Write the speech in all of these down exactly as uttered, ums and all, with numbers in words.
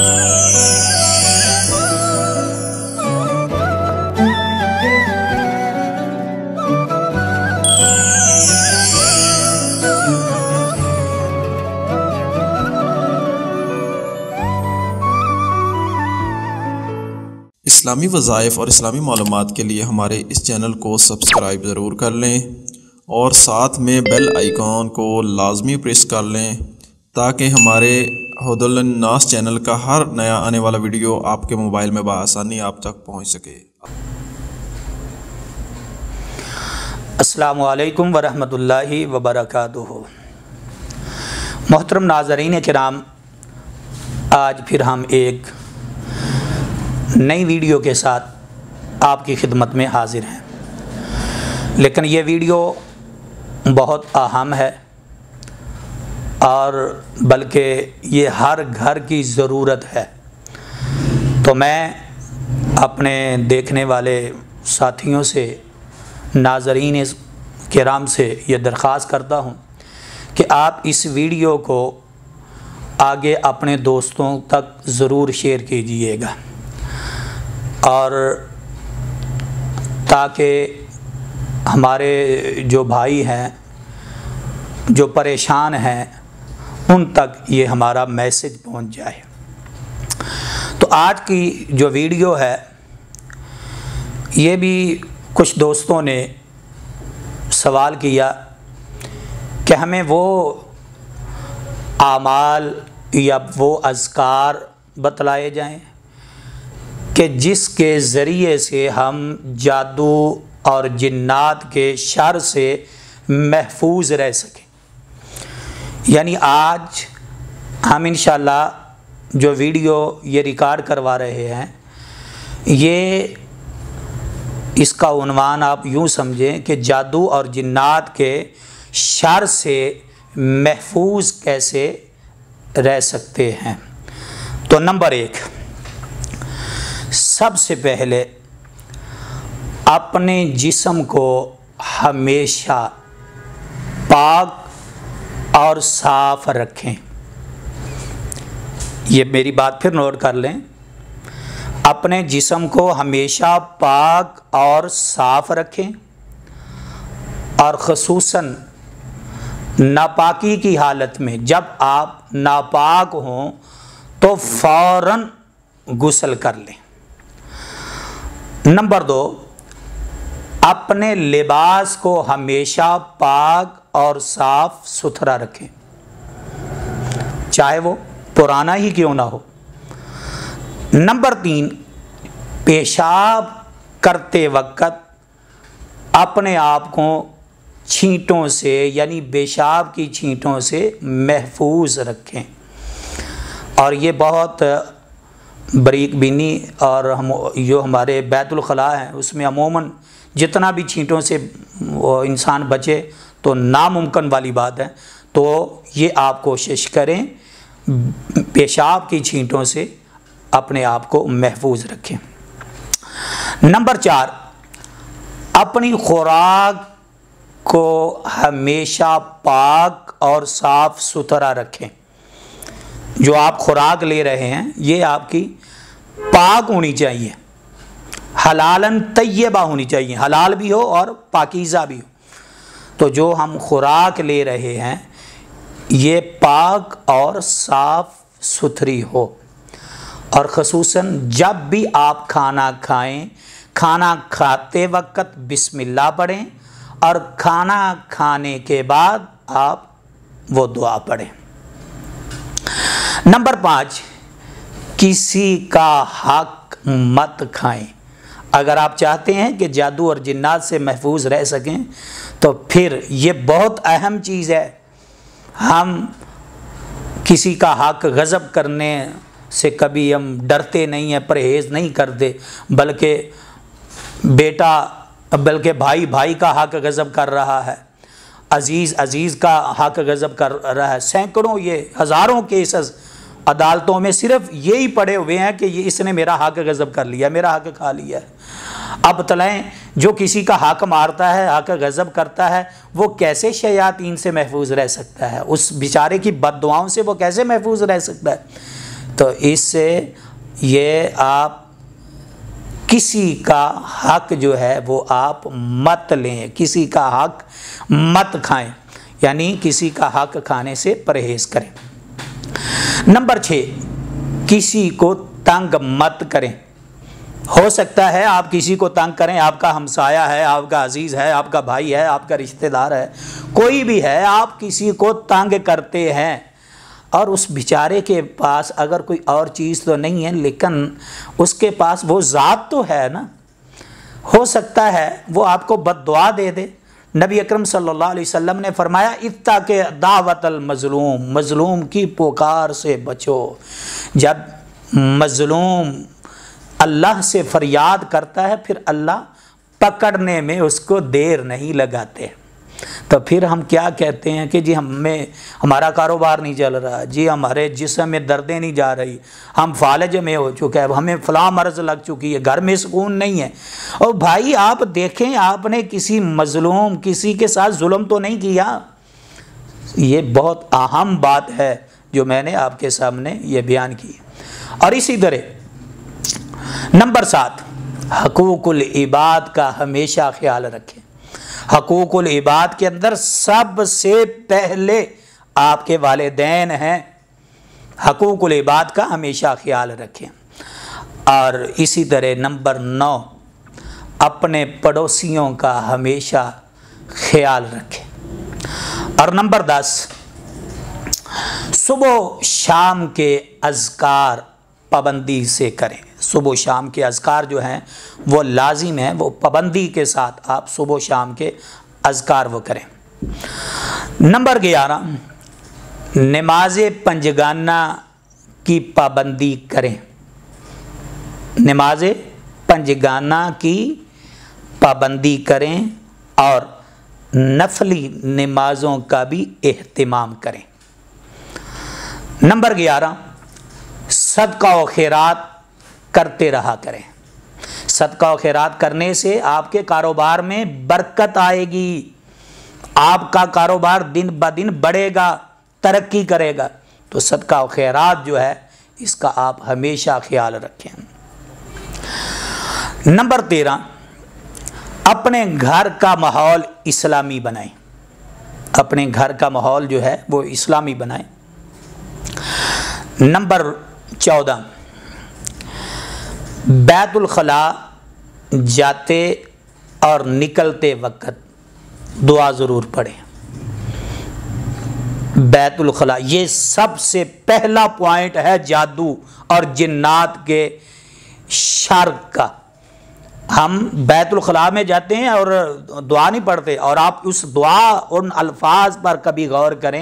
इस्लामी वज़ाइफ और इस्लामी मालूमात के लिए हमारे इस चैनल को सब्सक्राइब ज़रूर कर लें और साथ में बेल आइकॉन को लाजमी प्रेस कर लें ताकि हमारे हुदल नास चैनल का हर नया आने वाला वीडियो आपके मोबाइल में बआसानी आप तक पहुंच सके। अस्सलामु अलैकुम वरहमतुल्लाहि वबरकातुहू। मोहतरम नाज़रीन किराम, आज फिर हम एक नई वीडियो के साथ आपकी खिदमत में हाजिर हैं। लेकिन ये वीडियो बहुत अहम है और बल्कि ये हर घर की ज़रूरत है। तो मैं अपने देखने वाले साथियों से, नाज़रीन किराम से ये दरख्वास्त करता हूँ कि आप इस वीडियो को आगे अपने दोस्तों तक ज़रूर शेयर कीजिएगा और ताकि हमारे जो भाई हैं जो परेशान हैं उन तक ये हमारा मैसेज पहुंच जाए। तो आज की जो वीडियो है ये भी कुछ दोस्तों ने सवाल किया कि हमें वो आमाल या वो अज़कार बतलाए जाएं कि जिसके ज़रिए से हम जादू और जिन्नात के शर से महफूज रह सकें। यानी आज हम इंशाअल्लाह जो वीडियो ये रिकॉर्ड करवा रहे हैं, ये इसका उन्वान आप यूँ समझें कि जादू और जिन्नात के शर से महफूज कैसे रह सकते हैं। तो नंबर एक, सबसे पहले अपने जिस्म को हमेशा पाक और साफ़ रखें। ये मेरी बात फिर नोट कर लें। अपने जिस्म को हमेशा पाक और साफ़ रखें और ख़ुसूसन नापाकी की हालत में, जब आप नापाक हों तो फ़ौरन गुस्ल कर लें। नंबर दो, अपने लिबास को हमेशा पाक और साफ सुथरा रखें, चाहे वो पुराना ही क्यों ना हो। नंबर तीन, पेशाब करते वक्त अपने आप को छींटों से यानी पेशाब की छींटों से महफूज रखें। और ये बहुत बारीक बीनी और हम जो हमारे बैतुल खला हैं उसमें अमूमन जितना भी छींटों से वो इंसान बचे तो नामुमकिन वाली बात है। तो ये आप कोशिश करें पेशाब की छींटों से अपने आप को महफूज रखें। नंबर चार, अपनी खुराक को हमेशा पाक और साफ़ सुथरा रखें। जो आप खुराक ले रहे हैं ये आपकी पाक होनी चाहिए, हलालन तय्यबा होनी चाहिए, हलाल भी हो और पाकीज़ा भी हो। तो जो हम खुराक ले रहे हैं ये पाक और साफ़ सुथरी हो। और ख़ुसूसन जब भी आप खाना खाएं, खाना खाते वक्त बिस्मिल्लाह पढ़ें और खाना खाने के बाद आप वो दुआ पढ़ें। नंबर पाँच, किसी का हक मत खाएं। अगर आप चाहते हैं कि जादू और जिन्नात से महफूज रह सकें तो फिर ये बहुत अहम चीज़ है। हम किसी का हक गज़ब करने से कभी हम डरते नहीं हैं, परहेज़ नहीं करते, बल्कि बेटा बल्कि भाई भाई का हक गज़ब कर रहा है, अज़ीज़ अज़ीज़ का हक गज़ब कर रहा है। सैकड़ों ये हज़ारों केसेस अदालतों में सिर्फ यही पड़े हुए हैं कि ये इसने मेरा हक गज़ब कर लिया, मेरा हक खा लिया है। अब तलाएं जो किसी का हक मारता है, हक गज़ब करता है, वो कैसे शयातीन से महफूज रह सकता है? उस बेचारे की बद्दुआओं से वो कैसे महफूज रह सकता है? तो इससे ये आप किसी का हक जो है वो आप मत लें, किसी का हक मत खाएं, यानी किसी का हक खाने से परहेज करें। नंबर छः, किसी को तंग मत करें। हो सकता है आप किसी को तंग करें, आपका हमसाया है, आपका अजीज़ है, आपका भाई है, आपका रिश्तेदार है, कोई भी है, आप किसी को तंग करते हैं और उस बेचारे के पास अगर कोई और चीज़ तो नहीं है लेकिन उसके पास वो ज़ात तो है ना, हो सकता है वो आपको बद्दुआ दे दे। नबी अकरम सल्लल्लाहु अलैहि वसल्लम ने फरमाया, इत्ता के दावतल मज़लूम, मज़लूम की पुकार से बचो। जब मज़लूम अल्लाह से फरियाद करता है फिर अल्लाह पकड़ने में उसको देर नहीं लगाते। तो फिर हम क्या कहते हैं कि जी हमें हमारा कारोबार नहीं चल रहा, जी हमारे जिस्म में दर्दें नहीं जा रही, हम फालज में हो चुका है, हमें फ़लाँ मर्ज़ लग चुकी है, घर में सुकून नहीं है। और भाई आप देखें, आपने किसी मज़लूम किसी के साथ जुल्म तो नहीं किया। ये बहुत अहम बात है जो मैंने आपके सामने ये बयान की। और इसी तरह नंबर सात, हकूकुल इबाद का हमेशा ख्याल रखें। हकूकुल इबाद के अंदर सबसे पहले आपके वालिदैन हैं। हकूकुल इबाद का हमेशा ख्याल रखें। और इसी तरह नंबर नौ, अपने पड़ोसियों का हमेशा ख्याल रखें। और नंबर दस, सुबह शाम के अज़कार पाबंदी से करें। सुबह शाम के अज़कार जो हैं वो लाजिम है, वो पाबंदी के साथ आप सुबह शाम के अज़कार वो करें। नंबर ग्यारह, नमाज पंजगाना की पाबंदी करें। नमाज पंजगाना की पाबंदी करें और नफली नमाज़ों का भी एहतिमाम करें। नंबर ग्यारह, सदका व खैरात करते रहा करें। सदका व खैरात करने से आपके कारोबार में बरकत आएगी, आपका कारोबार दिन ब दिन बढ़ेगा, तरक्की करेगा। तो सदका व खैरात जो है इसका आप हमेशा ख्याल रखें। नंबर तेरह, अपने घर का माहौल इस्लामी बनाएं। अपने घर का माहौल जो है वो इस्लामी बनाएं। नंबर चौदह, बैतुल खला जाते और निकलते वक्त दुआ ज़रूर पढ़ें। बैतुल खला ये सबसे पहला पॉइंट है जादू और जिन्नात के शर का। हम बैतुल खला में जाते हैं और दुआ नहीं पढ़ते, और आप उस दुआ उन अल्फाज पर कभी गौर करें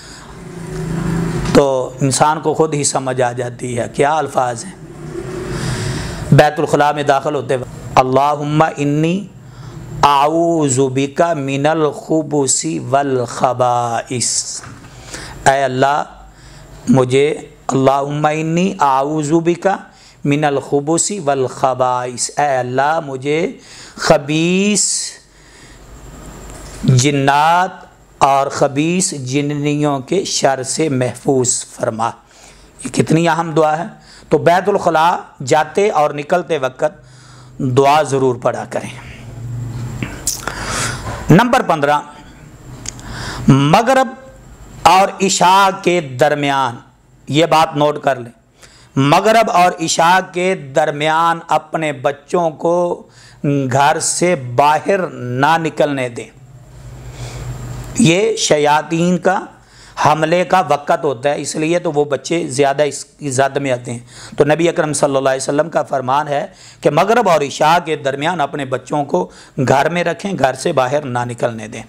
तो इंसान को खुद ही समझ आ जाती है क्या अल्फाज हैं। बैतुल खला में दाखिल होते वक्त अल्लाहुम्मा इन्नी आऊज़ु बिका मिनल खुबुसी वल खबाइस, ऐ अल्लाह मुझे, अल्लाहुम्मा इन्नी आऊज़ु बिका मिनल खुबुसी वल खबाइस, ऐ अल्लाह मुझे खबीस जिन्नात और खबीस जिन्नियों के शर से महफूज फरमा। ये कितनी अहम दुआ है। तो बैतुल खला जाते और निकलते वक्त दुआ ज़रूर पढ़ा करें। नंबर पंद्रह, मगरिब और इशा के दरमियान, ये बात नोट कर लें, मगरिब और इशा के दरमियान अपने बच्चों को घर से बाहर ना निकलने दें। ये शयातीन का हमले का वक़्त होता है, इसलिए तो वो बच्चे ज़्यादा इसकी ज़द में आते हैं। तो नबी अकरम सल्लल्लाहु अलैहि वसल्लम का फरमान है कि मगरिब और इशा के दरमियान अपने बच्चों को घर में रखें, घर से बाहर ना निकलने दें।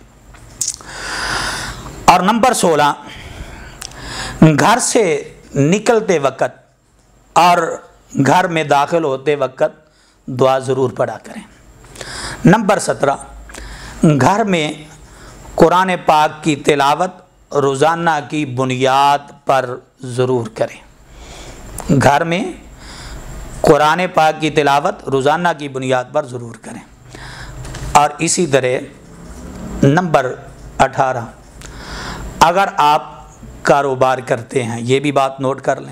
और नंबर सोलह, घर से निकलते वक्त और घर में दाखिल होते वक्त दुआ ज़रूर पढ़ा करें। नंबर सत्रह, घर में कुरान पाक की तिलावत रोज़ाना की बुनियाद पर ज़रूर करें। घर में कुरान पाक की तिलावत रोज़ाना की बुनियाद पर ज़रूर करें। और इसी तरह नंबर अठारह, अगर आप कारोबार करते हैं, ये भी बात नोट कर लें,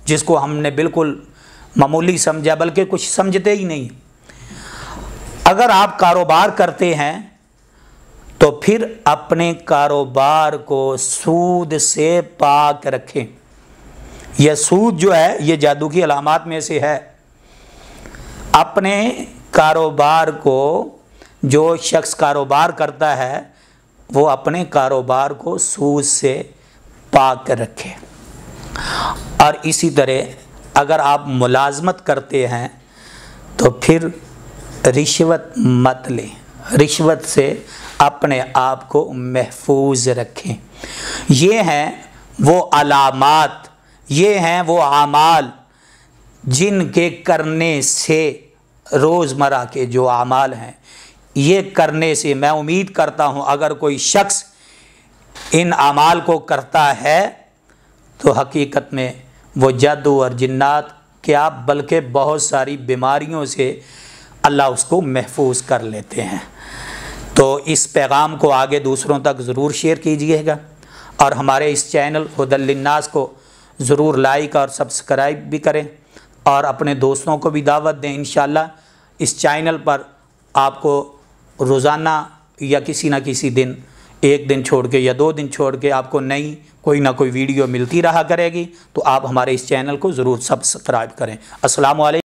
जिसको हमने बिल्कुल मामूली समझा, बल्कि कुछ समझते ही नहीं। अगर आप कारोबार करते हैं तो फिर अपने कारोबार को सूद से पाक रखें। यह सूद जो है ये जादू की अलामात में से है। अपने कारोबार को, जो शख्स कारोबार करता है वो अपने कारोबार को सूद से पाक रखे। और इसी तरह अगर आप मुलाजमत करते हैं तो फिर रिश्वत मत लें, रिश्वत से अपने आप को महफूज रखें। ये हैं वो अलामात, ये हैं वो आमाल जिनके करने से, रोज़मर्रा के जो आमाल हैं, ये करने से मैं उम्मीद करता हूँ अगर कोई शख्स इन आमाल को करता है तो हकीकत में वो जादू और जिन्नात क्या बल्कि बहुत सारी बीमारियों से अल्लाह उसको महफूज कर लेते हैं। तो इस पैगाम को आगे दूसरों तक ज़रूर शेयर कीजिएगा और हमारे इस चैनल हुदल लिन्नास को ज़रूर लाइक और सब्सक्राइब भी करें और अपने दोस्तों को भी दावत दें। इंशाअल्लाह इस चैनल पर आपको रोज़ाना या किसी न किसी दिन, एक दिन छोड़ के या दो दिन छोड़ के आपको नई कोई ना कोई वीडियो मिलती रहा करेगी। तो आप हमारे इस चैनल को ज़रूर सब्सक्राइब करें। अस्सलामु अलैकुम।